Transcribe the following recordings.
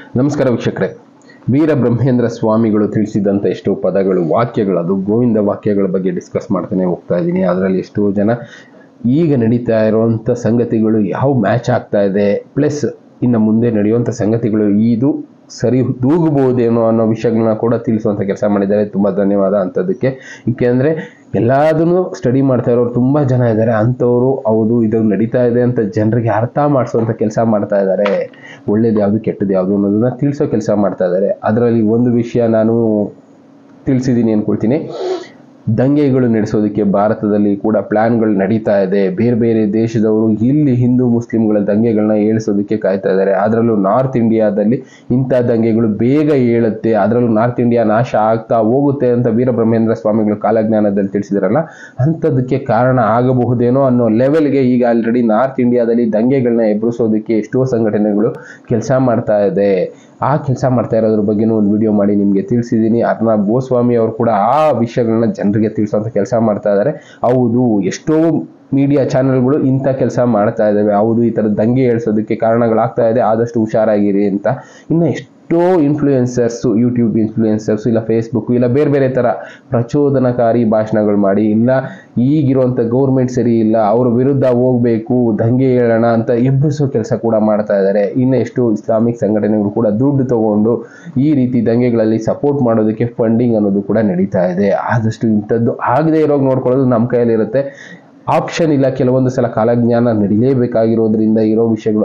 ನಮಸ್ಕಾರ ವೀಕ್ಷಕರೇ. ವೀರ ಬ್ರಹ್ಮೇಂದ್ರ ಸ್ವಾಮಿಗಳು ತಿಳಿಸಿದಂಥ ಎಷ್ಟೋ ಪದಗಳು, ವಾಕ್ಯಗಳು, ಅದು ಗೋವಿಂದ ವಾಕ್ಯಗಳ ಬಗ್ಗೆ ಡಿಸ್ಕಸ್ ಮಾಡ್ತಾನೆ ಹೋಗ್ತಾ ಇದ್ದೀನಿ. ಅದರಲ್ಲಿ ಎಷ್ಟೋ ಜನ ಈಗ ನಡೀತಾ ಇರುವಂಥ ಸಂಗತಿಗಳು ಯಾವ ಮ್ಯಾಚ್ ಆಗ್ತಾ ಇದೆ, ಪ್ಲಸ್ ಇನ್ನು ಮುಂದೆ ನಡೆಯುವಂಥ ಸಂಗತಿಗಳು ಇದು ಸರಿ ದೂಗಬಹುದೇನೋ ಅನ್ನೋ ವಿಷಯಗಳನ್ನ ಕೂಡ ತಿಳಿಸುವಂಥ ಕೆಲಸ ಮಾಡಿದ್ದಾರೆ. ತುಂಬ ಧನ್ಯವಾದ ಅಂಥದ್ದಕ್ಕೆ. ಏಕೆಂದರೆ ಎಲ್ಲದನ್ನು ಸ್ಟಡಿ ಮಾಡ್ತಾ ಇರೋರು ತುಂಬ ಜನ ಇದ್ದಾರೆ. ಅಂಥವರು ಹೌದು ಇದು ನಡೀತಾ ಇದೆ ಅಂತ ಜನರಿಗೆ ಅರ್ಥ ಮಾಡಿಸುವಂಥ ಕೆಲಸ ಮಾಡ್ತಾ ಇದ್ದಾರೆ. ಒಳ್ಳೇದು ಯಾವುದು ಕೆಟ್ಟದ್ದು ಯಾವುದು ಅನ್ನೋದನ್ನ ತಿಳಿಸೋ ಕೆಲಸ ಮಾಡ್ತಾ ಇದ್ದಾರೆ. ಅದರಲ್ಲಿ ಒಂದು ವಿಷಯ ನಾನು ತಿಳಿಸಿದ್ದೀನಿ ಅಂದ್ಕೊಳ್ತೀನಿ. ದಂಗೆಗಳು ನಡೆಸೋದಕ್ಕೆ ಭಾರತದಲ್ಲಿ ಕೂಡ ಪ್ಲಾನ್ಗಳು ನಡೀತಾ ಇದೆ. ಬೇರೆ ಬೇರೆ ದೇಶದವರು ಇಲ್ಲಿ ಹಿಂದೂ ಮುಸ್ಲಿಂಗಳ ದಂಗೆಗಳನ್ನ ಏಳಿಸೋದಕ್ಕೆ ಕಾಯ್ತಾ ಇದ್ದಾರೆ. ಅದರಲ್ಲೂ ನಾರ್ತ್ ಇಂಡಿಯಾದಲ್ಲಿ ಇಂಥ ದಂಗೆಗಳು ಬೇಗ ಏಳುತ್ತೆ, ಅದರಲ್ಲೂ ನಾರ್ತ್ ಇಂಡಿಯಾ ನಾಶ ಆಗ್ತಾ ಹೋಗುತ್ತೆ ಅಂತ ವೀರಬ್ರಹ್ಮೇಂದ್ರ ಸ್ವಾಮಿಗಳು ಕಾಲಜ್ಞಾನದಲ್ಲಿ ತಿಳಿಸಿದಾರಲ್ಲ, ಅಂಥದಕ್ಕೆ ಕಾರಣ ಆಗಬಹುದೇನೋ ಅನ್ನೋ ಲೆವೆಲ್ಗೆ ಈಗ ಆಲ್ರೆಡಿ ನಾರ್ತ್ ಇಂಡಿಯಾದಲ್ಲಿ ದಂಗೆಗಳನ್ನ ಎದುರಿಸೋದಕ್ಕೆ ಎಷ್ಟೋ ಸಂಘಟನೆಗಳು ಕೆಲಸ ಮಾಡ್ತಾ ಇದೆ. ಆ ಕೆಲಸ ಮಾಡ್ತಾ ಇರೋದ್ರ ಬಗ್ಗೆನೂ ಒಂದು ವಿಡಿಯೋ ಮಾಡಿ ನಿಮಗೆ ತಿಳಿಸಿದ್ದೀನಿ. ಅರ್ನಬ್ ಗೋಸ್ವಾಮಿ ಅವರು ಕೂಡ ಆ ವಿಷಯಗಳನ್ನ ಜನರಿಗೆ ತಿಳಿಸುವಂಥ ಕೆಲಸ ಮಾಡ್ತಾ ಇದ್ದಾರೆ. ಹೌದು, ಎಷ್ಟೋ ಮೀಡಿಯಾ ಚಾನೆಲ್ಗಳು ಇಂಥ ಕೆಲಸ ಮಾಡ್ತಾ ಇದ್ದಾವೆ. ಹೌದು, ಈ ಥರ ದಂಗೆ ಏಳಿಸೋದಕ್ಕೆ ಕಾರಣಗಳಾಗ್ತಾ ಇದೆ, ಆದಷ್ಟು ಹುಷಾರಾಗಿರಿ ಅಂತ. ಇನ್ನು ಎಷ್ಟೋ ಇನ್ಫ್ಲೂಯೆನ್ಸರ್ಸು, ಯೂಟ್ಯೂಬ್ ಇನ್ಫ್ಲೂಯೆನ್ಸರ್ಸು, ಇಲ್ಲ ಫೇಸ್ಬುಕ್, ಇಲ್ಲ ಬೇರೆ ಬೇರೆ ಥರ ಪ್ರಚೋದನಕಾರಿ ಭಾಷಣಗಳು ಮಾಡಿ, ಇಲ್ಲ ಈಗಿರುವಂಥ ಗೌರ್ಮೆಂಟ್ ಸರಿ ಇಲ್ಲ, ಅವ್ರ ವಿರುದ್ಧ ಹೋಗಬೇಕು, ದಂಗೆ ಏಳೋಣ ಅಂತ ಎಬ್ಬಿಸೋ ಕೆಲಸ ಕೂಡ ಮಾಡ್ತಾ ಇದ್ದಾರೆ. ಇನ್ನು ಎಷ್ಟು ಇಸ್ಲಾಮಿಕ್ ಸಂಘಟನೆಗಳು ಕೂಡ ದುಡ್ಡು ತಗೊಂಡು ಈ ರೀತಿ ದಂಗೆಗಳಲ್ಲಿ ಸಪೋರ್ಟ್ ಮಾಡೋದಕ್ಕೆ ಫಂಡಿಂಗ್ ಅನ್ನೋದು ಕೂಡ ನಡೀತಾ ಇದೆ. ಆದಷ್ಟು ಇಂಥದ್ದು ಆಗದೆ ಇರೋಗಿ ನೋಡ್ಕೊಳ್ಳೋದು ನಮ್ಮ ಕೈಯಲ್ಲಿರುತ್ತೆ. ಆಪ್ಷನ್ ಇಲ್ಲ. ಕೆಲವೊಂದು ಸಲ ಕಾಲಜ್ಞಾನ ನಡೀಲೇಬೇಕಾಗಿರೋದ್ರಿಂದ ಇರೋ ವಿಷಯಗಳು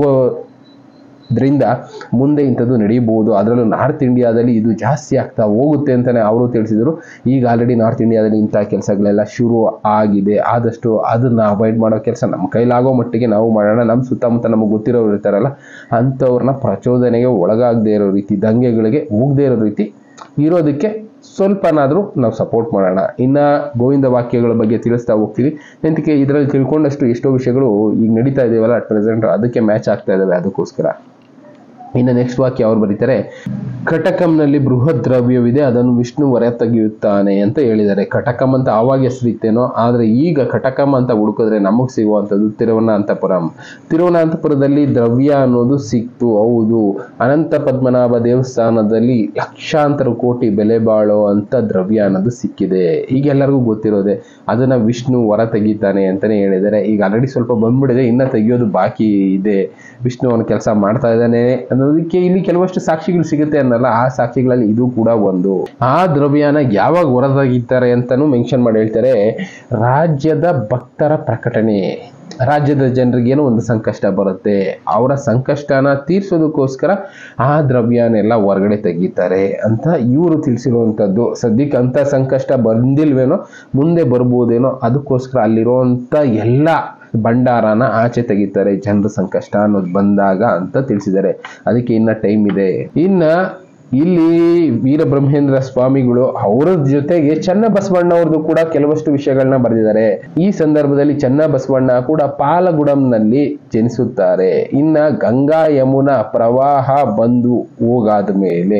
ಆಗೋದ್ರಿಂದ ಮುಂದೆ ಇಂಥದ್ದು ನಡೀಬಹುದು. ಅದರಲ್ಲೂ ನಾರ್ತ್ ಇಂಡಿಯಾದಲ್ಲಿ ಇದು ಜಾಸ್ತಿ ಆಗ್ತಾ ಹೋಗುತ್ತೆ ಅಂತಲೇ ಅವರು ತಿಳಿಸಿದರು. ಈಗ ಆಲ್ರೆಡಿ ನಾರ್ತ್ ಇಂಡಿಯಾದಲ್ಲಿ ಇಂಥ ಕೆಲಸಗಳೆಲ್ಲ ಶುರು ಆಗಿದೆ. ಆದಷ್ಟು ಅದನ್ನು ಅವಾಯ್ಡ್ ಮಾಡೋ ಕೆಲಸ ನಮ್ಮ ಕೈಲಾಗೋ ಮಟ್ಟಿಗೆ ನಾವು ಮಾಡೋಣ. ನಮ್ಮ ಸುತ್ತಮುತ್ತ ನಮಗೆ ಗೊತ್ತಿರೋರು ಇರ್ತಾರಲ್ಲ, ಅಂಥವ್ರನ್ನ ಪ್ರಚೋದನೆಗೆ ಒಳಗಾಗದೇ ಇರೋ ರೀತಿ, ದಂಗೆಗಳಿಗೆ ಹೋಗದೇ ಇರೋ ರೀತಿ ಇರೋದಕ್ಕೆ ಸ್ವಲ್ಪನಾದರೂ ನಾವು ಸಪೋರ್ಟ್ ಮಾಡೋಣ. ಇನ್ನು ಗೋವಿಂದ ವಾಕ್ಯಗಳ ಬಗ್ಗೆ ತಿಳಿಸ್ತಾ ಹೋಗ್ತೀವಿ. ಎಂತಕ್ಕೆ ಇದರಲ್ಲಿ ತಿಳ್ಕೊಂಡಷ್ಟು ಎಷ್ಟೋ ವಿಷಯಗಳು ಈಗ ನಡೀತಾ ಇದೆಯಲ್ಲ ಅಟ್ ಪ್ರೆಸೆಂಟ್, ಅದಕ್ಕೆ ಮ್ಯಾಚ್ ಆಗ್ತಾ ಇದ್ದಾವೆ. ಅದಕ್ಕೋಸ್ಕರ ಇನ್ನು ನೆಕ್ಸ್ಟ್ ವಾಕ್ಯ ಅವ್ರು ಬರೀತಾರೆ, ಕಟಕಂನಲ್ಲಿ ಬೃಹತ್ ದ್ರವ್ಯವಿದೆ, ಅದನ್ನು ವಿಷ್ಣು ಹೊರ ತೆಗೆಯುತ್ತಾನೆ ಅಂತ ಹೇಳಿದ್ದಾರೆ. ಕಟಕಂ ಅಂತ ಆವಾಗ ಹೆಸರಿತ್ತೇನೋ, ಆದರೆ ಈಗ ಕಟಕಂ ಅಂತ ಹುಡುಕಿದ್ರೆ ನಮಗೆ ಸಿಗುವಂಥದ್ದು ತಿರುವನಂತಪುರಂ. ತಿರುವನಂತಪುರದಲ್ಲಿ ದ್ರವ್ಯ ಅನ್ನೋದು ಸಿಕ್ತು. ಹೌದು, ಅನಂತ ಪದ್ಮನಾಭ ದೇವಸ್ಥಾನದಲ್ಲಿ ಲಕ್ಷಾಂತರ ಕೋಟಿ ಬೆಲೆ ಬಾಳೋ ಅಂತ ದ್ರವ್ಯ ಅನ್ನೋದು ಸಿಕ್ಕಿದೆ. ಈಗ ಎಲ್ಲರಿಗೂ ಗೊತ್ತಿರೋದೆ. ಅದನ್ನ ವಿಷ್ಣು ಹೊರ ತೆಗಿತಾನೆ ಅಂತಾನೆ ಹೇಳಿದ್ದಾರೆ. ಈಗ ಆಲ್ರೆಡಿ ಸ್ವಲ್ಪ ಬಂದ್ಬಿಟ್ಟಿದೆ, ಇನ್ನ ತೆಗಿಯೋದು ಬಾಕಿ ಇದೆ. ವಿಷ್ಣು ಅವನ ಕೆಲಸ ಮಾಡ್ತಾ ಇದ್ದಾನೆ ಅನ್ನೋದಕ್ಕೆ ಇಲ್ಲಿ ಕೆಲವಷ್ಟು ಸಾಕ್ಷಿಗಳು ಸಿಗುತ್ತೆ ಅನ್ನಲ್ಲ, ಆ ಸಾಕ್ಷಿಗಳಲ್ಲಿ ಇದು ಕೂಡ ಒಂದು. ಆ ದ್ರವ್ಯನ ಯಾವಾಗ ಹೊರತೆಗಿತಾರೆ ಅಂತಾನು ಮೆನ್ಷನ್ ಮಾಡಿ ಹೇಳ್ತಾರೆ. ರಾಜ್ಯದ ಭಕ್ತರ ಪ್ರಕಟಣೆ. ರಾಜ್ಯದ ಜನರಿಗೇನೋ ಒಂದು ಸಂಕಷ್ಟ ಬರುತ್ತೆ, ಅವರ ಸಂಕಷ್ಟನ ತೀರ್ಸೋದಕ್ಕೋಸ್ಕರ ಆ ದ್ರವ್ಯನೆಲ್ಲ ಹೊರಗಡೆ ತೆಗಿತಾರೆ ಅಂತ ಇವರು ತಿಳಿಸಿರುವಂಥದ್ದು. ಸದ್ಯಕ್ಕೆ ಅಂಥ ಸಂಕಷ್ಟ ಬಂದಿಲ್ವೇನೋ, ಮುಂದೆ ಬರ್ಬೋದೇನೋ, ಅದಕ್ಕೋಸ್ಕರ ಅಲ್ಲಿರುವಂಥ ಎಲ್ಲ ಭಂಡಾರನ ಆಚೆ ತೆಗಿತಾರೆ ಜನರ ಸಂಕಷ್ಟ ಅನ್ನೋದು ಬಂದಾಗ ಅಂತ ತಿಳಿಸಿದ್ದಾರೆ. ಅದಕ್ಕೆ ಇನ್ನ ಟೈಮ್ ಇದೆ. ಇನ್ನ ಇಲ್ಲಿ ವೀರಬ್ರಹ್ಮೇಂದ್ರ ಸ್ವಾಮಿಗಳು ಅವರ ಜೊತೆಗೆ ಚನ್ನಬಸವಣ್ಣ ಅವ್ರದ್ದು ಕೂಡ ಕೆಲವಷ್ಟು ವಿಷಯಗಳನ್ನ ಬರೆದಿದ್ದಾರೆ. ಈ ಸಂದರ್ಭದಲ್ಲಿ ಚನ್ನಬಸವಣ್ಣ ಕೂಡ ಪಾಲಗುಡಂನಲ್ಲಿ ಜನಿಸುತ್ತಾರೆ. ಇನ್ನ ಗಂಗಾ ಯಮುನಾ ಪ್ರವಾಹ ಬಂದು ಹೋಗಾದ ಮೇಲೆ,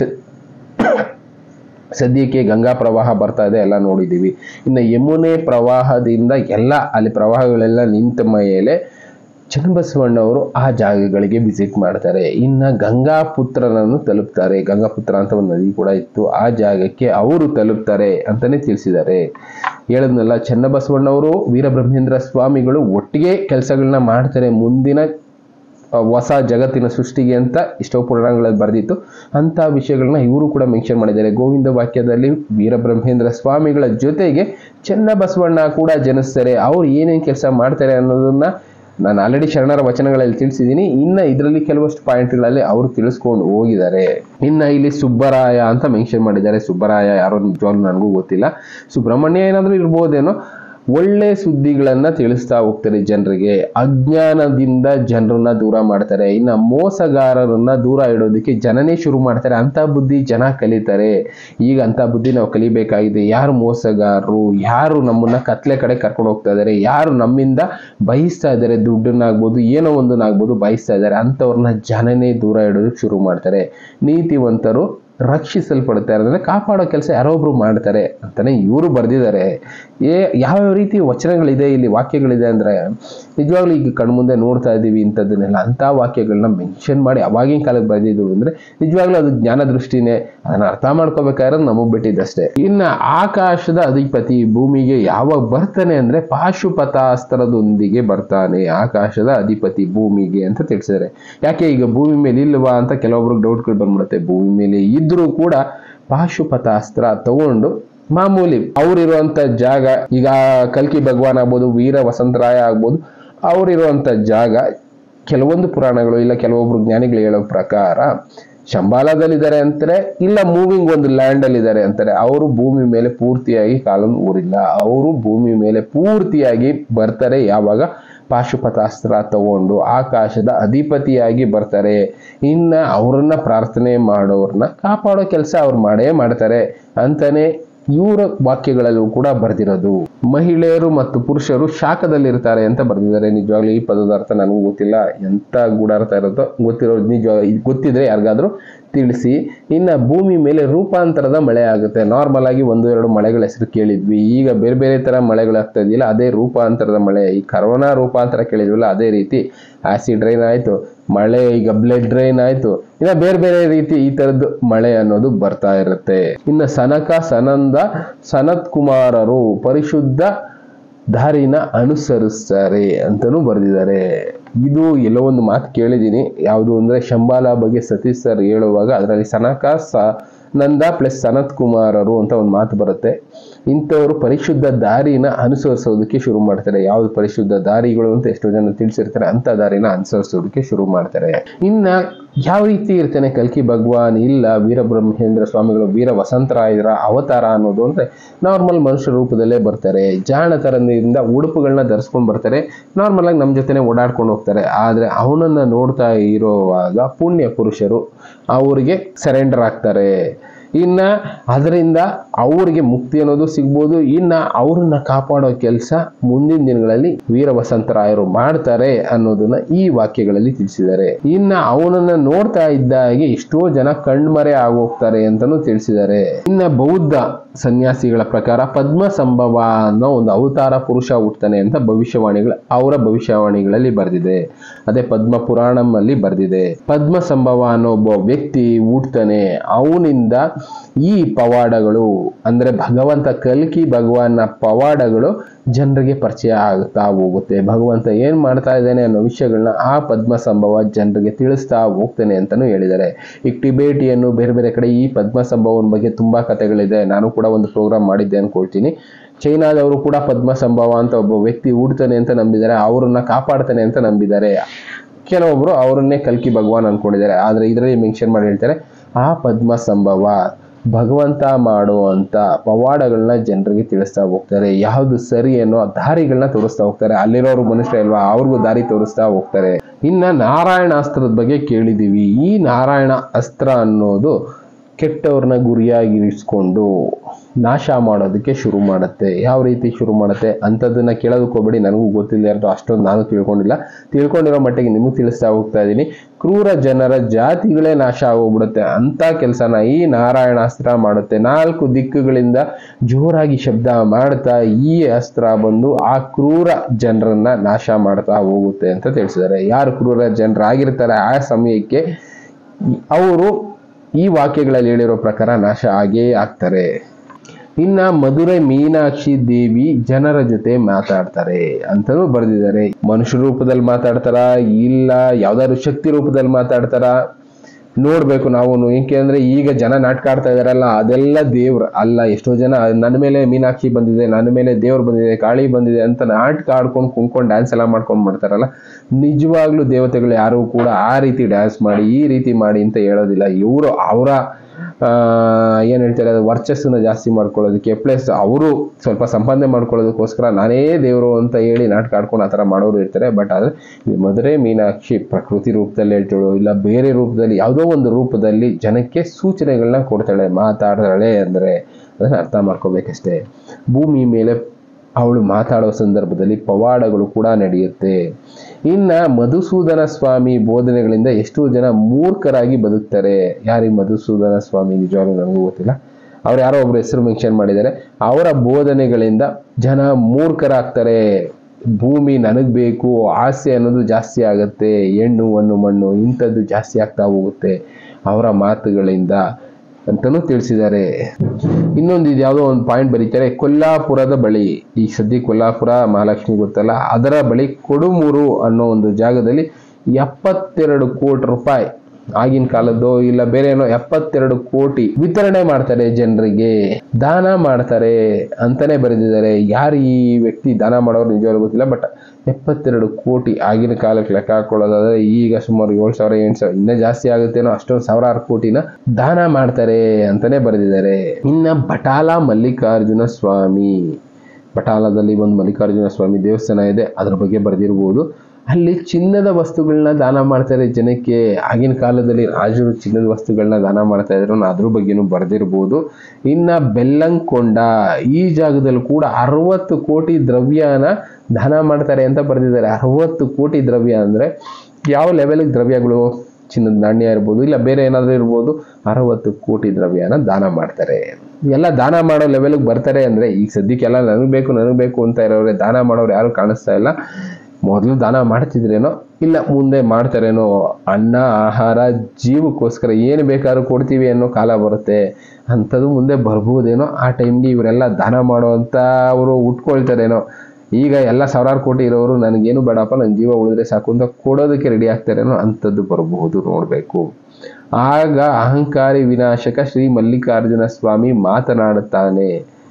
ಸದ್ಯಕ್ಕೆ ಗಂಗಾ ಪ್ರವಾಹ ಬರ್ತಾ ಇದೆ, ಎಲ್ಲ ನೋಡಿದ್ದೀವಿ. ಇನ್ನು ಯಮುನೆ ಪ್ರವಾಹದಿಂದ ಎಲ್ಲ ಅಲ್ಲಿ ಪ್ರವಾಹಗಳೆಲ್ಲ ನಿಂತ ಮೇಲೆ ಚನ್ನಬಸವಣ್ಣವರು ಆ ಜಾಗಗಳಿಗೆ ವಿಸಿಟ್ ಮಾಡ್ತಾರೆ. ಇನ್ನು ಗಂಗಾಪುತ್ರನನ್ನು ತಲುಪ್ತಾರೆ. ಗಂಗಾಪುತ್ರ ಅಂತ ಒಂದು ನದಿ ಕೂಡ ಇತ್ತು, ಆ ಜಾಗಕ್ಕೆ ಅವರು ತಲುಪ್ತಾರೆ ಅಂತಾನೆ ತಿಳಿಸಿದ್ದಾರೆ. ಹೇಳದ್ನಲ್ಲ, ಚನ್ನಬಸವಣ್ಣವರು ವೀರಬ್ರಹ್ಮೇಂದ್ರ ಸ್ವಾಮಿಗಳು ಒಟ್ಟಿಗೆ ಕೆಲಸಗಳನ್ನ ಮಾಡ್ತಾರೆ. ಮುಂದಿನ ಹೊಸ ಜಗತ್ತಿನ ಸೃಷ್ಟಿಗೆ ಅಂತ ಎಷ್ಟೋ ಪುರಾಣಗಳಲ್ಲಿ ಬರೆದಿತ್ತು. ಅಂಥ ವಿಷಯಗಳನ್ನ ಇವರು ಕೂಡ ಮೆನ್ಷನ್ ಮಾಡಿದ್ದಾರೆ. ಗೋವಿಂದ ವಾಕ್ಯದಲ್ಲಿ ವೀರಬ್ರಹ್ಮೇಂದ್ರ ಸ್ವಾಮಿಗಳ ಜೊತೆಗೆ ಚನ್ನಬಸವಣ್ಣ ಕೂಡ ಜನಿಸ್ತಾರೆ. ಅವ್ರು ಏನೇನು ಕೆಲಸ ಮಾಡ್ತಾರೆ ಅನ್ನೋದನ್ನ ನಾನು ಆಲ್ರೆಡಿ ಶರಣರ ವಚನಗಳಲ್ಲಿ ತಿಳಿಸಿದ್ದೀನಿ. ಇನ್ನು ಇದರಲ್ಲಿ ಕೆಲವಷ್ಟು ಪಾಯಿಂಟ್ಗಳಲ್ಲಿ ಅವರು ತಿಳಿಸ್ಕೊಂಡು ಹೋಗಿದ್ದಾರೆ. ಇನ್ನು ಇಲ್ಲಿ ಸುಬ್ಬರಾಯ ಅಂತ ಮೆನ್ಷನ್ ಮಾಡಿದ್ದಾರೆ. ಸುಬ್ಬರಾಯ ಯಾರೋ ನಿಜವಾಗ್ಲೂ ನನಗೂ ಗೊತ್ತಿಲ್ಲ. ಸುಬ್ರಹ್ಮಣ್ಯ ಏನಾದರೂ ಇರ್ಬೋದೇನೋ. ಒಳ್ಳೆ ಸುದ್ದಿಗಳನ್ನ ತಿಳಿಸ್ತಾ ಹೋಗ್ತಾರೆ ಜನರಿಗೆ. ಅಜ್ಞಾನದಿಂದ ಜನರನ್ನ ದೂರ ಮಾಡ್ತಾರೆ. ಇನ್ನು ಮೋಸಗಾರರನ್ನ ದೂರ ಇಡೋದಕ್ಕೆ ಜನನೇ ಶುರು ಮಾಡ್ತಾರೆ. ಅಂಥ ಬುದ್ಧಿ ಜನ ಕಲಿತಾರೆ. ಈಗ ಅಂಥ ಬುದ್ಧಿ ನಾವು ಕಲಿಬೇಕಾಗಿದೆ. ಯಾರು ಮೋಸಗಾರರು, ಯಾರು ನಮ್ಮನ್ನ ಕತ್ಲೆ ಕಡೆ ಕರ್ಕೊಂಡು ಹೋಗ್ತಾ ಇದ್ದಾರೆ, ಯಾರು ನಮ್ಮಿಂದ ಬಯಸ್ತಾ ಇದ್ದಾರೆ, ದುಡ್ಡನ್ನಾಗ್ಬೋದು ಏನೋ ಒಂದನ್ನಾಗ್ಬೋದು ಬಯಸ್ತಾ ಇದ್ದಾರೆ, ಅಂಥವ್ರನ್ನ ಜನನೇ ದೂರ ಇಡೋದಕ್ಕೆ ಶುರು ಮಾಡ್ತಾರೆ. ನೀತಿವಂತರು ರಕ್ಷಿಸಲ್ಪಡುತ್ತೆ, ಅಂದರೆ ಕಾಪಾಡೋ ಕೆಲಸ ಯಾರೋ ಒಬ್ರು ಮಾಡ್ತಾರೆ ಅಂತಾನೆ ಇವರು ಬರೆದಿದ್ದಾರೆ. ಯಾವ್ಯಾವ ರೀತಿ ವಚನಗಳಿದೆ ಇಲ್ಲಿ, ವಾಕ್ಯಗಳಿದೆ ಅಂದರೆ ನಿಜವಾಗ್ಲೂ ಈಗ ಕಣ್ಮುಂದೆ ನೋಡ್ತಾ ಇದ್ದೀವಿ ಇಂಥದ್ದನ್ನೆಲ್ಲ. ಅಂಥ ವಾಕ್ಯಗಳನ್ನ ಮೆನ್ಷನ್ ಮಾಡಿ ಅವಾಗಿನ ಕಾಲಕ್ಕೆ ಬರೆದಿದ್ರು ಅಂದರೆ ನಿಜವಾಗ್ಲೂ ಅದು ಜ್ಞಾನ ದೃಷ್ಟಿನೇ, ಅದನ್ನು ಅರ್ಥ ಮಾಡ್ಕೋಬೇಕಾದ್ರೆ ನಮಗೆ ಬಿಟ್ಟಿದ್ದಷ್ಟೇ. ಇನ್ನು ಆಕಾಶದ ಅಧಿಪತಿ ಭೂಮಿಗೆ ಯಾವಾಗ ಬರ್ತಾನೆ ಅಂದರೆ ಪಾಶುಪತಾಸ್ತ್ರದೊಂದಿಗೆ ಬರ್ತಾನೆ. ಆಕಾಶದ ಅಧಿಪತಿ ಭೂಮಿಗೆ ಅಂತ ತಿಳಿಸಿದ್ದಾರೆ. ಯಾಕೆ ಈಗ ಭೂಮಿ ಮೇಲೆ ಇಲ್ವಾ ಅಂತ ಕೆಲವೊಬ್ರಿಗೆ ಡೌಟ್ಗಳು ಬಂದ್ಬಿಡುತ್ತೆ. ಭೂಮಿ ಮೇಲೆ ಇದ್ರೂ ಕೂಡ ಪಾಶುಪತಾಸ್ತ್ರ ತಗೊಂಡು ಮಾಮೂಲಿ ಅವರಿರುವಂತ ಜಾಗ, ಈಗ ಕಲ್ಕಿ ಭಗವಾನ್ ಆಗ್ಬೋದು, ವೀರ ವಸಂತರಾಯ ಆಗ್ಬೋದು, ಅವರಿರುವಂತ ಜಾಗ ಕೆಲವೊಂದು ಪುರಾಣಗಳು ಇಲ್ಲ ಕೆಲವೊಬ್ರು ಜ್ಞಾನಿಗಳು ಹೇಳೋ ಪ್ರಕಾರ ಶಂಬಾಲದಲ್ಲಿದ್ದಾರೆ ಅಂತಾರೆ, ಇಲ್ಲ ಮೂವಿಂಗ್ ಒಂದು ಲ್ಯಾಂಡ್ ಅಲ್ಲಿ ಇದ್ದಾರೆ ಅಂತಾರೆ. ಅವರು ಭೂಮಿ ಮೇಲೆ ಪೂರ್ತಿಯಾಗಿ ಕಾಲನ್ನು ಊರಿಲ್ಲ. ಅವರು ಭೂಮಿ ಮೇಲೆ ಪೂರ್ತಿಯಾಗಿ ಬರ್ತಾರೆ ಯಾವಾಗ ಪಾಶುಪತಾಸ್ತ್ರ ತಗೊಂಡು ಆಕಾಶದ ಅಧಿಪತಿಯಾಗಿ ಬರ್ತಾರೆ. ಇನ್ನ ಅವ್ರನ್ನ ಪ್ರಾರ್ಥನೆ ಮಾಡೋರ್ನ ಕಾಪಾಡೋ ಕೆಲಸ ಅವ್ರು ಮಾಡೇ ಮಾಡ್ತಾರೆ ಅಂತಾನೆ ಇವರ ವಾಕ್ಯಗಳಲ್ಲೂ ಕೂಡ ಬರ್ದಿರೋದು. ಮಹಿಳೆಯರು ಮತ್ತು ಪುರುಷರು ಶಾಖದಲ್ಲಿ ಇರ್ತಾರೆ ಅಂತ ಬರ್ದಿದ್ದಾರೆ. ನಿಜವಾಗ್ಲೂ ಈ ಪದದ ಅರ್ಥ ನನಗೂ ಗೊತ್ತಿಲ್ಲ, ಎಂತ ಗೂಢಾರ್ಥ ಇರುತ್ತೋ ಗೊತ್ತಿರೋದು ನಿಜ ಗೊತ್ತಿದ್ರೆ ಯಾರಿಗಾದ್ರೂ ತಿಳಿಸಿ. ಇನ್ನು ಭೂಮಿ ಮೇಲೆ ರೂಪಾಂತರದ ಮಳೆ ಆಗುತ್ತೆ. ನಾರ್ಮಲ್ ಆಗಿ 1-2 ಮಳೆಗಳ ಹೆಸರು ಕೇಳಿದ್ವಿ, ಈಗ ಬೇರೆ ಬೇರೆ ತರ ಮಳೆಗಳಾಗ್ತಾ ಇದೆಯಲ್ಲ ಅದೇ ರೂಪಾಂತರದ ಮಳೆ. ಈ ಕರೋನಾ ರೂಪಾಂತರ ಕೇಳಿದ್ವಲ್ಲ ಅದೇ ರೀತಿ ಆಸಿಡ್ ರೈನ್ ಆಯ್ತು, ಮಳೆ ಈಗ ಬ್ಲಡ್ ರೈನ್ ಆಯ್ತು, ಇನ್ನ ಬೇರೆ ಬೇರೆ ರೀತಿ ಈ ತರದ್ದು ಮಳೆ ಅನ್ನೋದು ಬರ್ತಾ ಇರುತ್ತೆ. ಇನ್ನು ಸನಕ ಸನಂದ ಸನತ್ ಕುಮಾರರು ಪರಿಶುದ್ಧ ದಾರಿನ ಅನುಸರಿಸ್ತಾರೆ ಅಂತಾನೂ ಬರೆದಿದ್ದಾರೆ. ಇದು ಎಲ್ಲೋ ಒಂದು ಮಾತು ಕೇಳಿದ್ದೀನಿ, ಯಾವುದು ಅಂದ್ರೆ ಶಂಬಾಲ ಬಗ್ಗೆ ಸತೀಶ್ ಸರ್ ಹೇಳುವಾಗ ಅದರಲ್ಲಿ ಸನಕ ನಂದ ಪ್ಲಸ್ ಸನತ್ ಕುಮಾರರು ಅಂತ ಒಂದು ಮಾತು ಬರುತ್ತೆ. ಇಂಥವರು ಪರಿಶುದ್ಧ ದಾರಿನ ಅನುಸರಿಸೋದಕ್ಕೆ ಶುರು ಮಾಡ್ತಾರೆ. ಯಾವ್ದು ಪರಿಶುದ್ಧ ದಾರಿಗಳು ಅಂತ ಎಷ್ಟೋ ಜನ ತಿಳಿಸಿರ್ತಾರೆ, ಅಂತ ದಾರಿನ ಅನುಸರಿಸೋದಕ್ಕೆ ಶುರು ಮಾಡ್ತಾರೆ. ಇನ್ನ ಯಾವ ರೀತಿ ಇರ್ತಾನೆ ಕಲ್ಕಿ ಭಗವಾನ್, ಇಲ್ಲ ವೀರಬ್ರಹ್ಮೇಂದ್ರ ಸ್ವಾಮಿಗಳು ವೀರ ವಸಂತರಾಯರ ಅವತಾರ ಅನ್ನೋದು ಅಂದ್ರೆ ನಾರ್ಮಲ್ ಮನುಷ್ಯ ರೂಪದಲ್ಲೇ ಬರ್ತಾರೆ. ಜಾಣತನದಿಂದ ಉಡುಪುಗಳನ್ನ ಧರಿಸ್ಕೊಂಡು ಬರ್ತಾರೆ, ನಾರ್ಮಲ್ ಆಗಿ ನಮ್ಮ ಜೊತೆನೆ ಓಡಾಡ್ಕೊಂಡು ಹೋಗ್ತಾರೆ. ಆದ್ರೆ ಅವನನ್ನ ನೋಡ್ತಾ ಇರೋವಾಗ ಪುಣ್ಯ ಪುರುಷರು ಅವರಿಗೆ ಸರೆಂಡರ್ ಆಗ್ತಾರೆ. ಇನ್ನ ಅದರಿಂದ ಅವ್ರಿಗೆ ಮುಕ್ತಿ ಅನ್ನೋದು ಸಿಗ್ಬೋದು. ಇನ್ನ ಅವ್ರನ್ನ ಕಾಪಾಡೋ ಕೆಲಸ ಮುಂದಿನ ದಿನಗಳಲ್ಲಿ ವೀರ ವಸಂತರಾಯರು ಮಾಡ್ತಾರೆ ಅನ್ನೋದನ್ನ ಈ ವಾಕ್ಯಗಳಲ್ಲಿ ತಿಳಿಸಿದ್ದಾರೆ. ಇನ್ನ ಅವನನ್ನ ನೋಡ್ತಾ ಇದ್ದಾಗೆ ಎಷ್ಟೋ ಜನ ಕಣ್ಮರೆ ಆಗೋಗ್ತಾರೆ ಅಂತಾನೂ ತಿಳಿಸಿದ್ದಾರೆ. ಇನ್ನ ಬೌದ್ಧ ಸನ್ಯಾಸಿಗಳ ಪ್ರಕಾರ ಪದ್ಮ ಸಂಭವ ಅನ್ನೋ ಒಂದು ಅವತಾರ ಪುರುಷ ಹುಟ್ಟತಾನೆ ಅಂತ ಅವರ ಭವಿಷ್ಯವಾಣಿಗಳಲ್ಲಿ ಬರ್ದಿದೆ. ಅದೇ ಪದ್ಮ ಪುರಾಣಂ ಅಲ್ಲಿ ಬರ್ದಿದೆ. ಪದ್ಮ ಸಂಭವ ಅನ್ನೋ ಒಬ್ಬ ವ್ಯಕ್ತಿ ಹುಟ್ಟತಾನೆ. ಅವನಿಂದ ಈ ಪವಾಡಗಳು ಅಂದ್ರೆ ಭಗವಂತ ಕಲ್ಕಿ ಭಗವಾನ್ನ ಪವಾಡಗಳು ಜನರಿಗೆ ಪರಿಚಯ ಆಗ್ತಾ ಹೋಗುತ್ತೆ. ಭಗವಂತ ಏನ್ ಮಾಡ್ತಾ ಇದ್ದಾನೆ ಅನ್ನೋ ವಿಷಯಗಳನ್ನ ಆ ಪದ್ಮ ಸಂಭವ ಜನರಿಗೆ ತಿಳಿಸ್ತಾ ಹೋಗ್ತಾನೆ ಅಂತಾನು ಹೇಳಿದ್ದಾರೆ. ಈಗ ಟಿಬೇಟಿಯನ್ನು ಬೇರೆ ಬೇರೆ ಕಡೆ ಈ ಪದ್ಮ ಸಂಭವನ ಬಗ್ಗೆ ತುಂಬಾ ಕಥೆಗಳಿದೆ. ನಾನು ಕೂಡ ಒಂದು ಪ್ರೋಗ್ರಾಮ್ ಮಾಡಿದ್ದೆ ಅನ್ಕೊಳ್ತೀನಿ. ಚೈನಾದವರು ಕೂಡ ಪದ್ಮ ಸಂಭವ ಅಂತ ಒಬ್ಬ ವ್ಯಕ್ತಿ ಹುಡ್ತಾನೆ ಅಂತ ನಂಬಿದ್ದಾರೆ, ಅವ್ರನ್ನ ಕಾಪಾಡ್ತಾನೆ ಅಂತ ನಂಬಿದ್ದಾರೆ. ಕೆಲವೊಬ್ರು ಅವರನ್ನೇ ಕಲ್ಕಿ ಭಗವಾನ್ ಅನ್ಕೊಂಡಿದ್ದಾರೆ. ಆದ್ರೆ ಇದರಲ್ಲಿ ಮೆನ್ಷನ್ ಮಾಡಿ ಹೇಳ್ತಾರೆ ಆ ಪದ್ಮ ಸಂಭವ ಭಗವಂತ ಮಾಡುವಂತ ಪವಾಡಗಳನ್ನ ಜನರಿಗೆ ತಿಳಿಸ್ತಾ ಹೋಗ್ತಾರೆ. ಯಾವ್ದು ಸರಿ ಅನ್ನೋ ದಾರಿಗಳನ್ನ ತೋರಿಸ್ತಾ ಹೋಗ್ತಾರೆ. ಅಲ್ಲಿರೋರು ಮನುಷ್ಯ ಅಲ್ವಾ, ಅವ್ರಿಗೂ ದಾರಿ ತೋರಿಸ್ತಾ ಹೋಗ್ತಾರೆ. ಇನ್ನ ನಾರಾಯಣಾಸ್ತ್ರದ ಬಗ್ಗೆ ಕೇಳಿದೀವಿ. ಈ ನಾರಾಯಣ ಅಸ್ತ್ರ ಅನ್ನೋದು ಕೆಟ್ಟವ್ರನ್ನ ಗುರಿಯಾಗಿರಿಸ್ಕೊಂಡು ನಾಶ ಮಾಡೋದಕ್ಕೆ ಶುರು ಮಾಡುತ್ತೆ. ಯಾವ ರೀತಿ ಶುರು ಮಾಡುತ್ತೆ ಅಂಥದ್ದನ್ನ ಕೇಳೋದಕ್ಕೆ ಹೋಗ್ಬೇಡಿ, ನನಗೂ ಗೊತ್ತಿಲ್ಲ, ಯಾರು ಅಷ್ಟೊಂದು ನಾನು ತಿಳ್ಕೊಂಡಿರೋ ಮಟ್ಟಿಗೆ ನಿಮಗೆ ತಿಳಿಸ್ತಾ ಹೋಗ್ತಾ ಇದ್ದೀನಿ. ಕ್ರೂರ ಜನರ ಜಾತಿಗಳೇ ನಾಶ ಆಗೋಗ್ಬಿಡುತ್ತೆ ಅಂತ ಕೆಲಸನ ಈ ನಾರಾಯಣಾಸ್ತ್ರ ಮಾಡುತ್ತೆ. 4 ದಿಕ್ಕುಗಳಿಂದ ಜೋರಾಗಿ ಶಬ್ದ ಮಾಡ್ತಾ ಈ ಅಸ್ತ್ರ ಬಂದು ಆ ಕ್ರೂರ ಜನರನ್ನ ನಾಶ ಮಾಡ್ತಾ ಹೋಗುತ್ತೆ ಅಂತ ತಿಳಿಸಿದ್ದಾರೆ. ಯಾರು ಕ್ರೂರ ಜನರಾಗಿರ್ತಾರೆ ಆ ಸಮಯಕ್ಕೆ ಅವರು ಈ ವಾಕ್ಯಗಳಲ್ಲಿ ಹೇಳಿರೋ ಪ್ರಕಾರ ನಾಶ ಆಗೇ ಆಗ್ತಾರೆ. ಇನ್ನ ಮಧುರೈ ಮೀನಾಕ್ಷಿ ದೇವಿ ಜನರ ಜೊತೆ ಮಾತಾಡ್ತಾರೆ ಅಂತಾನೂ ಬರೆದಿದ್ದಾರೆ. ಮನುಷ್ಯ ರೂಪದಲ್ಲಿ ಮಾತಾಡ್ತಾರ, ಇಲ್ಲ ಯಾವ್ದಾದ್ರು ಶಕ್ತಿ ರೂಪದಲ್ಲಿ ಮಾತಾಡ್ತಾರ, ನೋಡ್ಬೇಕು ನಾವು. ಏಕೆಂದ್ರೆ ಈಗ ಜನ ನಾಟಕ ಆಡ್ತಾ ಇದಾರಲ್ಲ ಅದೆಲ್ಲ ದೇವ್ರ ಅಲ್ಲ. ಎಷ್ಟೋ ಜನ ನನ್ನ ಮೇಲೆ ಮೀನಾಕ್ಷಿ ಬಂದಿದೆ, ನನ್ನ ಮೇಲೆ ದೇವ್ರು ಬಂದಿದೆ, ಕಾಳಿ ಬಂದಿದೆ ಅಂತ ನಾಟಕ ಆಡ್ಕೊಂಡು ಕುಂತ್ಕೊಂಡು ಡ್ಯಾನ್ಸ್ ಎಲ್ಲ ಮಾಡ್ಕೊಂಡು ಮಾಡ್ತಾರಲ್ಲ. ನಿಜವಾಗ್ಲೂ ದೇವತೆಗಳು ಯಾರು ಕೂಡ ಆ ರೀತಿ ಡ್ಯಾನ್ಸ್ ಮಾಡಿ ಈ ರೀತಿ ಮಾಡಿ ಅಂತ ಹೇಳೋದಿಲ್ಲ. ಇವರು ಅವರ ಏನ್ ಹೇಳ್ತಾರೆ ಅದು ವರ್ಚಸ್ಸನ್ನ ಜಾಸ್ತಿ ಮಾಡ್ಕೊಳ್ಳೋದಕ್ಕೆ, ಪ್ಲಸ್ ಅವರು ಸ್ವಲ್ಪ ಸಂಪಾದನೆ ಮಾಡ್ಕೊಳ್ಳೋದಕ್ಕೋಸ್ಕರ ನಾನೇ ದೇವರು ಅಂತ ಹೇಳಿ ನಾಟಕ ಆಡ್ಕೊಂಡು ಆ ಥರ ಮಾಡೋರು ಇರ್ತಾರೆ. ಬಟ್ ಆದ್ರೆ ಮಧುರೈ ಮೀನಾಕ್ಷಿ ಪ್ರಕೃತಿ ರೂಪದಲ್ಲಿ ಹೇಳ್ತಾಳು, ಇಲ್ಲ ಬೇರೆ ರೂಪದಲ್ಲಿ ಯಾವುದೋ ಒಂದು ರೂಪದಲ್ಲಿ ಜನಕ್ಕೆ ಸೂಚನೆಗಳನ್ನ ಕೊಡ್ತಾಳೆ, ಮಾತಾಡ್ತಾಳೆ ಅಂದ್ರೆ ಅದನ್ನ ಅರ್ಥ ಮಾಡ್ಕೋಬೇಕಷ್ಟೇ. ಭೂಮಿ ಮೇಲೆ ಅವಳು ಮಾತಾಡೋ ಸಂದರ್ಭದಲ್ಲಿ ಪವಾಡಗಳು ಕೂಡ ನಡೆಯುತ್ತೆ. ಇನ್ನ ಮಧುಸೂದನ ಸ್ವಾಮಿ ಬೋಧನೆಗಳಿಂದ ಎಷ್ಟೋ ಜನ ಮೂರ್ಖರಾಗಿ ಬದುಕ್ತಾರೆ. ಯಾರಿಗೆ ಮಧುಸೂದನ ಸ್ವಾಮಿ ನಿಜವಾಗ್ಲೂ ನನಗೂ ಗೊತ್ತಿಲ್ಲ, ಅವ್ರು ಯಾರೋ ಒಬ್ರು ಹೆಸರು ಮೆನ್ಷನ್ ಮಾಡಿದ್ದಾರೆ. ಅವರ ಬೋಧನೆಗಳಿಂದ ಜನ ಮೂರ್ಖರಾಗ್ತಾರೆ. ಭೂಮಿ ನನಗ್ ಬೇಕು ಆಸೆ ಅನ್ನೋದು ಜಾಸ್ತಿ ಆಗತ್ತೆ, ಹೆಣ್ಣು ಹೊನ್ನು ಮಣ್ಣು ಇಂಥದ್ದು ಜಾಸ್ತಿ ಆಗ್ತಾ ಹೋಗುತ್ತೆ ಅವರ ಮಾತುಗಳಿಂದ ಅಂತಲೂ ತಿಳಿಸಿದ್ದಾರೆ. ಇನ್ನೊಂದು ಇದು ಯಾವುದೋ ಒಂದು ಪಾಯಿಂಟ್ ಬರೀತಾರೆ, ಕೊಲ್ಲಾಪುರದ ಬಳಿ, ಈ ಸದ್ಯ ಕೊಲ್ಲಾಪುರ ಮಹಾಲಕ್ಷ್ಮಿ ಗೊತ್ತಲ್ಲ, ಅದರ ಬಳಿ ಕೊಡುಮೂರು ಅನ್ನೋ ಒಂದು ಜಾಗದಲ್ಲಿ 72 ಕೋಟಿ ರೂಪಾಯಿ ಆಗಿನ ಕಾಲದ್ದು ಇಲ್ಲ ಬೇರೆ ಏನೋ 72 ಕೋಟಿ ವಿತರಣೆ ಮಾಡ್ತಾರೆ, ಜನರಿಗೆ ದಾನ ಮಾಡ್ತಾರೆ ಅಂತಾನೆ ಬರೆದಿದ್ದಾರೆ. ಯಾರು ಈ ವ್ಯಕ್ತಿ ದಾನ ಮಾಡೋರು ನಿಜವಾಗ್ಲೂ ಗೊತ್ತಿಲ್ಲ, ಬಟ್ 72 ಕೋಟಿ ಆಗಿನ ಕಾಲಕ್ಕೆ ಲೆಕ್ಕ ಹಾಕೊಳ್ಳೋದಾದ್ರೆ ಈಗ ಸುಮಾರು 7,000 8,000 ಇನ್ನೂ ಜಾಸ್ತಿ ಆಗುತ್ತೇನೋ, ಅಷ್ಟೊಂದು ಸಾವಿರಾರು ಕೋಟಿನ ದಾನ ಮಾಡ್ತಾರೆ ಅಂತಾನೆ ಬರೆದಿದ್ದಾರೆ. ಇನ್ನ ಬಟಾಲ ಮಲ್ಲಿಕಾರ್ಜುನ ಸ್ವಾಮಿ, ಬಟಾಲದಲ್ಲಿ ಒಂದು ಮಲ್ಲಿಕಾರ್ಜುನ ಸ್ವಾಮಿ ದೇವಸ್ಥಾನ ಇದೆ, ಅದ್ರ ಬಗ್ಗೆ ಬರೆದಿರ್ಬೋದು. ಅಲ್ಲಿ ಚಿನ್ನದ ವಸ್ತುಗಳನ್ನ ದಾನ ಮಾಡ್ತಾರೆ ಜನಕ್ಕೆ. ಆಗಿನ ಕಾಲದಲ್ಲಿ ರಾಜರು ಚಿನ್ನದ ವಸ್ತುಗಳನ್ನ ದಾನ ಮಾಡ್ತಾ ಇದ್ರು, ಅದ್ರ ಬಗ್ಗೆನೂ ಬರೆದಿರ್ಬೋದು. ಇನ್ನ ಬೆಲ್ಲಂಕೊಂಡ, ಈ ಜಾಗದಲ್ಲಿ ಕೂಡ 60 ಕೋಟಿ ದ್ರವ್ಯನ ದಾನ ಮಾಡ್ತಾರೆ ಅಂತ ಬರೆದಿದ್ದಾರೆ. 60 ಕೋಟಿ ದ್ರವ್ಯ ಅಂದ್ರೆ ಯಾವ ಲೆವೆಲ್ಗೆ ದ್ರವ್ಯಗಳು, ಚಿನ್ನದ ನಾಣ್ಯ ಇರ್ಬೋದು ಇಲ್ಲ ಬೇರೆ ಏನಾದರೂ ಇರ್ಬೋದು, 60 ಕೋಟಿ ದ್ರವ್ಯನ ದಾನ ಮಾಡ್ತಾರೆ. ಎಲ್ಲ ದಾನ ಮಾಡೋ ಲೆವೆಲ್ಗೆ ಬರ್ತಾರೆ ಅಂದ್ರೆ ಈಗ ಸದ್ಯಕ್ಕೆಲ್ಲ ನನಗೆ ಬೇಕು ಅಂತ ಇರೋರೆ ದಾನ ಮಾಡೋರು ಯಾರು ಕಾಣಿಸ್ತಾ ಇಲ್ಲ. ಮೊದಲು ದಾನ ಮಾಡ್ತಿದ್ರೇನೋ ಇಲ್ಲ ಮುಂದೆ ಮಾಡ್ತಾರೇನೋ. ಅನ್ನ ಆಹಾರ ಜೀವಕ್ಕೋಸ್ಕರ ಏನು ಬೇಕಾದ್ರೂ ಕೊಡ್ತೀವಿ ಅನ್ನೋ ಕಾಲ ಬರುತ್ತೆ, ಅಂಥದ್ದು ಮುಂದೆ ಬರ್ಬೋದೇನೋ. ಆ ಟೈಮ್ಗೆ ಇವರೆಲ್ಲ ದಾನ ಮಾಡೋ ಅಂತ ಅವರು ಉಟ್ಕೊಳ್ತಾರೇನೋ. ಈಗ ಎಲ್ಲ ಸಾವಿರಾರು ಕೋಟಿ ಇರೋರು ನನಗೇನು ಬೇಡಪ್ಪ, ನನ್ನ ಜೀವ ಉಳಿದ್ರೆ ಸಾಕು ಅಂತ ಕೊಡೋದಕ್ಕೆ ರೆಡಿ ಆಗ್ತಾರೇನೋ, ಅಂಥದ್ದು ಬರಬಹುದು, ನೋಡಬೇಕು. ಆಗ ಅಹಂಕಾರಿ ವಿನಾಶಕ ಶ್ರೀ ಮಲ್ಲಿಕಾರ್ಜುನ ಸ್ವಾಮಿ ಮಾತನಾಡುತ್ತಾನೆ,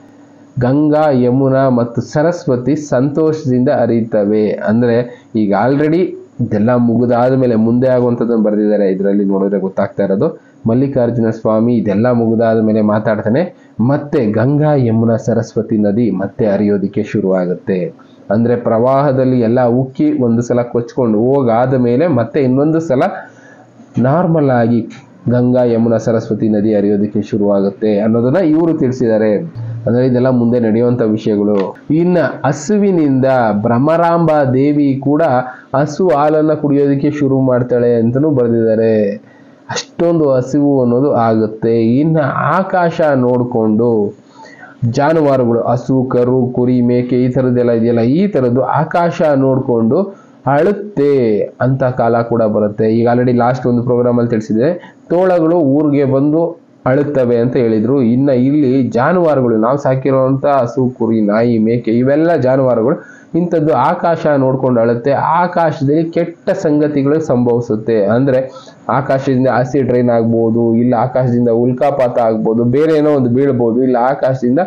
ಗಂಗಾ ಯಮುನಾ ಮತ್ತು ಸರಸ್ವತಿ ಸಂತೋಷದಿಂದ ಹರಿಯುತ್ತವೆ. ಅಂದ್ರೆ ಈಗ ಆಲ್ರೆಡಿ ಇದೆಲ್ಲ ಮುಗಿದಾದ ಮೇಲೆ ಮುಂದೆ ಆಗುವಂಥದ್ದನ್ನು ಬರೆದಿದ್ದಾರೆ. ಇದರಲ್ಲಿ ನೋಡಿದ್ರೆ ಗೊತ್ತಾಗ್ತಾ ಇರೋದು, ಮಲ್ಲಿಕಾರ್ಜುನ ಸ್ವಾಮಿ ಇದೆಲ್ಲ ಮುಗಿದಾದ ಮೇಲೆ ಮಾತಾಡ್ತಾನೆ, ಮತ್ತೆ ಗಂಗಾ ಯಮುನಾ ಸರಸ್ವತಿ ನದಿ ಮತ್ತೆ ಹರಿಯೋದಿಕ್ಕೆ ಶುರುವಾಗುತ್ತೆ. ಅಂದ್ರೆ ಪ್ರವಾಹದಲ್ಲಿ ಎಲ್ಲ ಉಕ್ಕಿ ಒಂದು ಸಲ ಕೊಚ್ಕೊಂಡು ಹೋಗಾದ ಮೇಲೆ ಮತ್ತೆ ಇನ್ನೊಂದು ಸಲ ನಾರ್ಮಲ್ ಆಗಿ ಗಂಗಾ ಯಮುನಾ ಸರಸ್ವತಿ ನದಿ ಹರಿಯೋದಕ್ಕೆ ಶುರುವಾಗುತ್ತೆ ಅನ್ನೋದನ್ನ ಇವರು ತಿಳಿಸಿದ್ದಾರೆ. ಅಂದ್ರೆ ಇದೆಲ್ಲ ಮುಂದೆ ನಡೆಯುವಂತ ವಿಷಯಗಳು. ಇನ್ನ ಹಸುವಿನಿಂದ ಭ್ರಮರಾಂಬ ದೇವಿ ಕೂಡ ಹಸು ಹಾಲನ್ನ ಕುಡಿಯೋದಕ್ಕೆ ಶುರು ಮಾಡ್ತಾಳೆ ಅಂತಲೂ ಬರೆದಿದ್ದಾರೆ. ಅಷ್ಟೊಂದು ಹಸಿವು ಅನ್ನೋದು ಆಗುತ್ತೆ. ಇನ್ನ ಆಕಾಶ ನೋಡ್ಕೊಂಡು ಜಾನುವಾರುಗಳು, ಹಸು ಕರು ಕುರಿ ಮೇಕೆ ಈ ಥರದ್ದೆಲ್ಲ ಇದೆಯಲ್ಲ, ಈ ಥರದ್ದು ಆಕಾಶ ನೋಡ್ಕೊಂಡು ಅಳುತ್ತೆ ಅಂತ ಕಾಲ ಕೂಡ ಬರುತ್ತೆ. ಈಗ ಆಲ್ರೆಡಿ ಲಾಸ್ಟ್ ಒಂದು ಪ್ರೋಗ್ರಾಮ್ ಅಲ್ಲಿ ತಿಳಿಸಿದೆ, ತೋಳಗಳು ಊರಿಗೆ ಬಂದು ಅಳುತ್ತವೆ ಅಂತ ಹೇಳಿದ್ರು. ಇನ್ನ ಇಲ್ಲಿ ಜಾನುವಾರುಗಳು, ನಾವು ಸಾಕಿರುವಂತ ಹಸು ಕುರಿ ನಾಯಿ ಮೇಕೆ ಇವೆಲ್ಲ ಜಾನುವಾರುಗಳು ಇಂಥದ್ದು ಆಕಾಶ ನೋಡ್ಕೊಂಡು ಅಳುತ್ತೆ. ಆಕಾಶದಲ್ಲಿ ಕೆಟ್ಟ ಸಂಗತಿಗಳು ಸಂಭವಿಸುತ್ತೆ. ಅಂದ್ರೆ ಆಕಾಶದಿಂದ ಆಸಿಡ್ ರೈನ್ ಆಗ್ಬೋದು, ಇಲ್ಲ ಆಕಾಶದಿಂದ ಉಲ್ಕಾಪಾತ ಆಗ್ಬೋದು, ಬೇರೆ ಏನೋ ಒಂದು ಬೀಳ್ಬೋದು, ಇಲ್ಲ ಆಕಾಶದಿಂದ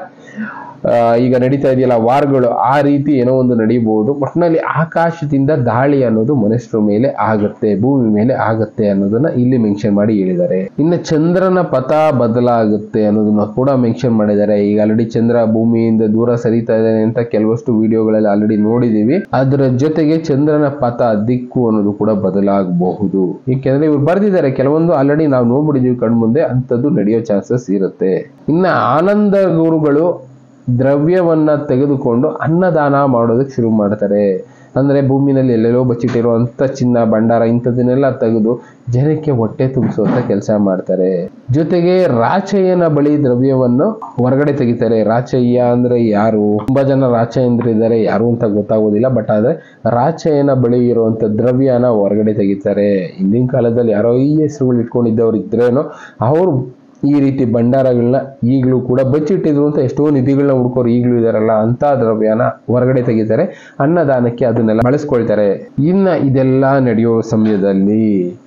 ಈಗ ನಡೀತಾ ಇದೆಯಲ್ಲ ವಾರ್ಗಳು, ಆ ರೀತಿ ಏನೋ ಒಂದು ನಡೀಬಹುದು. ಒಟ್ಟಿನಲ್ಲಿ ಆಕಾಶದಿಂದ ದಾಳಿ ಅನ್ನೋದು ಮನುಷ್ಯರ ಮೇಲೆ ಆಗುತ್ತೆ, ಭೂಮಿ ಮೇಲೆ ಆಗುತ್ತೆ ಅನ್ನೋದನ್ನ ಇಲ್ಲಿ ಮೆನ್ಷನ್ ಮಾಡಿ ಹೇಳಿದ್ದಾರೆ. ಇನ್ನು ಚಂದ್ರನ ಪಥ ಬದಲಾಗುತ್ತೆ ಅನ್ನೋದನ್ನ ಕೂಡ ಮೆನ್ಷನ್ ಮಾಡಿದ್ದಾರೆ. ಈಗ ಆಲ್ರೆಡಿ ಚಂದ್ರ ಭೂಮಿಯಿಂದ ದೂರ ಸರಿತಾ ಇದ್ದಾನೆ ಅಂತ ಕೆಲವಷ್ಟು ವಿಡಿಯೋಗಳಲ್ಲಿ ಆಲ್ರೆಡಿ ನೋಡಿದೀವಿ. ಅದರ ಜೊತೆಗೆ ಚಂದ್ರನ ಪಥ ದಿಕ್ಕು ಅನ್ನೋದು ಕೂಡ ಬದಲಾಗಬಹುದು. ಏಕೆಂದ್ರೆ ಇವ್ರು ಬರ್ದಿದ್ದಾರೆ ಕೆಲವೊಂದು ಆಲ್ರೆಡಿ ನಾವು ನೋಡ್ಬಿಟ್ಟಿದೀವಿ ಕಣ್ಮುಂದೆ, ಅಂಥದ್ದು ನಡೆಯೋ ಚಾನ್ಸಸ್ ಇರುತ್ತೆ. ಇನ್ನ ಆನಂದ ಗುರುಗಳು ದ್ರವ್ಯವನ್ನ ತೆಗೆದುಕೊಂಡು ಅನ್ನದಾನ ಮಾಡೋದಕ್ಕೆ ಶುರು ಮಾಡ್ತಾರೆ. ಅಂದ್ರೆ ಭೂಮಿನಲ್ಲಿ ಎಲ್ಲೆಲ್ಲೋ ಬಚ್ಚಿಟ್ಟಿರುವಂತ ಚಿನ್ನ ಭಂಡಾರ ಇಂಥದನ್ನೆಲ್ಲ ತೆಗೆದು ಜನಕ್ಕೆ ಹೊಟ್ಟೆ ತುಂಬಿಸುವಂತ ಕೆಲಸ ಮಾಡ್ತಾರೆ. ಜೊತೆಗೆ ರಾಚಯ್ಯನ ಬಳಿ ದ್ರವ್ಯವನ್ನು ಹೊರಗಡೆ ತೆಗಿತಾರೆ. ರಾಚಯ್ಯ ಅಂದ್ರೆ ಯಾರು? ತುಂಬಾ ಜನ ರಾಚಯ್ಯಂದ್ರಿದ್ದಾರೆ, ಯಾರು ಅಂತ ಗೊತ್ತಾಗೋದಿಲ್ಲ. ಬಟ್ ಆದ್ರೆ ರಾಚಯ್ಯನ ಬಳಿ ಇರುವಂತ ದ್ರವ್ಯನ ಹೊರಗಡೆ ತೆಗಿತಾರೆ. ಹಿಂದಿನ ಕಾಲದಲ್ಲಿ ಯಾರೋ ಈ ಹೆಸರುಗಳು ಇಟ್ಕೊಂಡಿದ್ದವ್ರು ಇದ್ರೇನೋ ಅವರು ಈ ರೀತಿ ಭಂಡಾರಗಳನ್ನ ಈಗಲೂ ಕೂಡ ಬಚ್ಚಿಟ್ಟಿದ್ರು ಅಂತ ಎಷ್ಟೋ ನಿಧಿಗಳನ್ನ ಹುಡ್ಕೋರು ಈಗಲೂ ಇದಾರಲ್ಲ, ಅಂತ ದ್ರವ್ಯನ ಹೊರಗಡೆ ತೆಗಿತಾರೆ, ಅನ್ನದಾನಕ್ಕೆ ಅದನ್ನೆಲ್ಲ ಬಳಸ್ಕೊಳ್ತಾರೆ. ಇನ್ನ ಇದೆಲ್ಲ ನಡೆಯೋ ಸಮಯದಲ್ಲಿ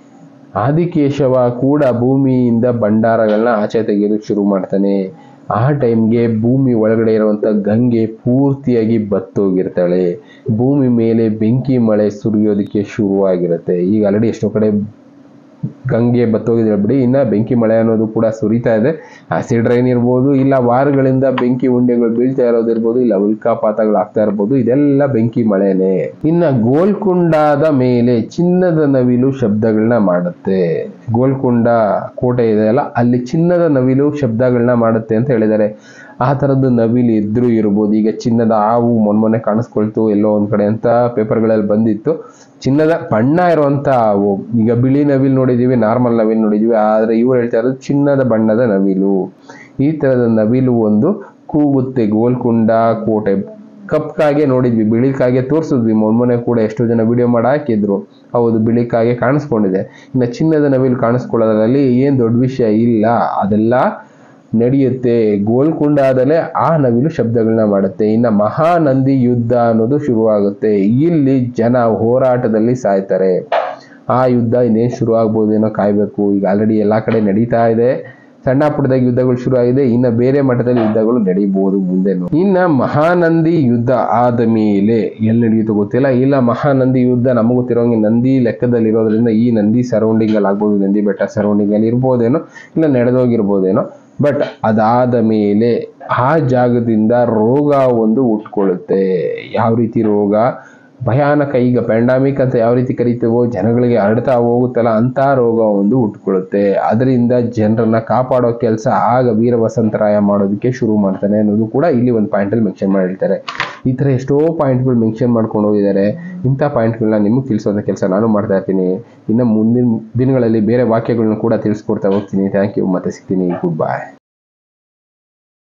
ಆದಿಕೇಶವ ಕೂಡ ಭೂಮಿಯಿಂದ ಭಂಡಾರಗಳನ್ನ ಆಚೆ ತೆಗೆಯೋದಕ್ಕೆ ಶುರು ಮಾಡ್ತಾನೆ. ಆ ಟೈಮ್ಗೆ ಭೂಮಿ ಒಳಗಡೆ ಇರುವಂತ ಗಂಗೆ ಪೂರ್ತಿಯಾಗಿ ಬತ್ತೋಗಿರ್ತಾಳೆ. ಭೂಮಿ ಮೇಲೆ ಬೆಂಕಿ ಮಳೆ ಸುರಿಯೋದಕ್ಕೆ ಶುರುವಾಗಿರುತ್ತೆ. ಈಗ ಆಲ್ರೆಡಿ ಎಷ್ಟೋ ಕಡೆ ಗಂಗೆ ಬತ್ತೋಗಿದ್ರೆ ಬಿಡಿ, ಇನ್ನ ಬೆಂಕಿ ಮಳೆ ಅನ್ನೋದು ಕೂಡ ಸುರಿತಾ ಇದೆ. ಆಸಿಡ್ ರೈನ್ ಇರ್ಬೋದು, ಇಲ್ಲ ವಾರಗಳಿಂದ ಬೆಂಕಿ ಉಂಡೆಗಳು ಬೀಳ್ತಾ ಇರೋದಿರ್ಬೋದು, ಇಲ್ಲ ಉಲ್ಕಾಪಾತಗಳು ಆಗ್ತಾ ಇರ್ಬೋದು, ಇದೆಲ್ಲ ಬೆಂಕಿ ಮಳೆನೆ. ಇನ್ನ ಗೋಲ್ಕೊಂಡದ ಮೇಲೆ ಚಿನ್ನದ ನವಿಲು ಶಬ್ದಗಳನ್ನ ಮಾಡುತ್ತೆ. ಗೋಲ್ಕೊಂಡ ಕೋಟೆ ಇದೆ ಅಲ್ಲ, ಅಲ್ಲಿ ಚಿನ್ನದ ನವಿಲು ಶಬ್ದಗಳನ್ನ ಮಾಡುತ್ತೆ ಅಂತ ಹೇಳಿದ್ದಾರೆ. ಆ ಥರದ್ದು ನವಿಲು ಇದ್ರೂ ಇರ್ಬೋದು. ಈಗ ಚಿನ್ನದ ಹಾವು ಮೊನ್ನೆ ಕಾಣಿಸ್ಕೊಳ್ತು ಎಲ್ಲೋ ಒಂದ್ ಕಡೆ ಅಂತ ಪೇಪರ್ಗಳಲ್ಲಿ ಬಂದಿತ್ತು. ಚಿನ್ನದ ಬಣ್ಣ ಇರುವಂತ ಹಾವು. ಈಗ ಬಿಳಿ ನವಿಲು ನೋಡಿದೀವಿ, ನಾರ್ಮಲ್ ನವಿಲು ನೋಡಿದೀವಿ, ಆದ್ರೆ ಇವ್ರು ಹೇಳ್ತಾ ಇರೋದು ಚಿನ್ನದ ಬಣ್ಣದ ನವಿಲು. ಈ ತರದ ನವಿಲು ಒಂದು ಕೂಗುತ್ತೆ. ಗೋಲ್ಕೊಂಡ ಕೋಟೆ ಕಪ್ಕಾಗೆ ನೋಡಿದ್ವಿ, ಬಿಳಿ ಕಾಗೆ ತೋರಿಸಿದ್ವಿ ಮೊನ್ನೆ ಕೂಡ, ಎಷ್ಟೋ ಜನ ವಿಡಿಯೋ ಮಾಡಿ ಹಾಕಿದ್ರು. ಹೌದು, ಬಿಳಿ ಕಾಗೆ ಕಾಣಿಸ್ಕೊಂಡಿದೆ. ಇನ್ನು ಚಿನ್ನದ ನವಿಲು ಕಾಣಿಸ್ಕೊಳ್ಳೋದ್ರಲ್ಲಿ ಏನ್ ದೊಡ್ಡ ವಿಷಯ ಇಲ್ಲ, ಅದೆಲ್ಲ ನಡೆಯುತ್ತೆ. ಗೋಲ್ಕೊಂಡಾದಲ್ಲೇ ಆ ನವಿಲು ಶಬ್ದಗಳನ್ನ ಮಾಡುತ್ತೆ. ಇನ್ನು ಮಹಾನಂದಿ ಯುದ್ಧ ಅನ್ನೋದು ಶುರುವಾಗುತ್ತೆ. ಇಲ್ಲಿ ಜನ ಹೋರಾಟದಲ್ಲಿ ಸಾಯ್ತಾರೆ. ಆ ಯುದ್ಧ ಇನ್ನೇನು ಶುರು ಆಗ್ಬೋದೇನೋ, ಕಾಯ್ಬೇಕು. ಈಗ ಆಲ್ರೆಡಿ ಎಲ್ಲಾ ಕಡೆ ನಡೀತಾ ಇದೆ. ಸಣ್ಣ ಪುಟ್ಟದಾಗಿ ಯುದ್ಧಗಳು ಶುರು ಆಗಿದೆ. ಇನ್ನ ಬೇರೆ ಮಟ್ಟದಲ್ಲಿ ಯುದ್ಧಗಳು ನಡೀಬಹುದು ಮುಂದೆನು. ಇನ್ನ ಮಹಾನಂದಿ ಯುದ್ಧ ಆದ ಮೇಲೆ ಎಲ್ಲಿ ನಡೆಯುತ್ತೋ ಗೊತ್ತಿಲ್ಲ. ಇಲ್ಲ ಮಹಾನಂದಿ ಯುದ್ಧ ನಮಗೂ ಗೊತ್ತಿರೋಂಗೆ ನಂದಿ ಲೆಕ್ಕದಲ್ಲಿ ಇರೋದ್ರಿಂದ ಈ ನಂದಿ ಸರೌಂಡಿಂಗ್ ಅಲ್ಲಿ ಆಗ್ಬೋದು, ನಂದಿ ಬೆಟ್ಟ ಸರೌಂಡಿಂಗ್ ಅಲ್ಲಿ ಇರ್ಬೋದೇನೋ, ಇಲ್ಲ ನಡೆದೋಗಿರ್ಬೋದೇನೋ. ಬಟ್ ಅದಾದ ಮೇಲೆ ಆ ಜಾಗದಿಂದ ರೋಗ ಒಂದು ಉಟ್ಕೊಳ್ಳುತ್ತೆ. ಯಾವ ರೀತಿ ರೋಗ? ಭಯಾನಕ. ಈಗ ಪ್ಯಾಂಡಮಿಕ್ ಅಂತ ಯಾವ ರೀತಿ ಕರಿತೀವೋ, ಜನಗಳಿಗೆ ಹರಡ್ತಾ ಹೋಗುತ್ತಲ್ಲ, ಅಂತ ರೋಗ ಒಂದು ಉಟ್ಕೊಳ್ಳುತ್ತೆ. ಅದರಿಂದ ಜನರನ್ನ ಕಾಪಾಡೋ ಕೆಲಸ ಆಗ ವೀರ ವಸಂತರಾಯ ಮಾಡೋದಕ್ಕೆ ಶುರು ಮಾಡ್ತಾನೆ ಅನ್ನೋದು ಕೂಡ ಇಲ್ಲಿ ಒಂದು ಪಾಯಿಂಟ್ ಅಲ್ಲಿ ಮೆನ್ಷನ್ ಮಾಡಿರ್ತಾರೆ. ಈ ತರ ಎಷ್ಟೋ ಪಾಯಿಂಟ್ಗಳು ಮೆನ್ಷನ್ ಮಾಡ್ಕೊಂಡು ಹೋಗಿದ್ದಾರೆ. ಇಂಥ ಪಾಯಿಂಟ್ಗಳನ್ನ ನಿಮಗೆ ತಿಳಿಸೋದ ಕೆಲಸ ನಾನು ಮಾಡ್ತಾ ಇರ್ತೀನಿ. ಇನ್ನು ಮುಂದಿನ ದಿನಗಳಲ್ಲಿ ಬೇರೆ ವಾಕ್ಯಗಳನ್ನ ಕೂಡ ತಿಳಿಸ್ಕೊಡ್ತಾ ಹೋಗ್ತೀನಿ. Thank you. ಮತ್ತೆ ಸಿಗ್ತೀನಿ. Good bye.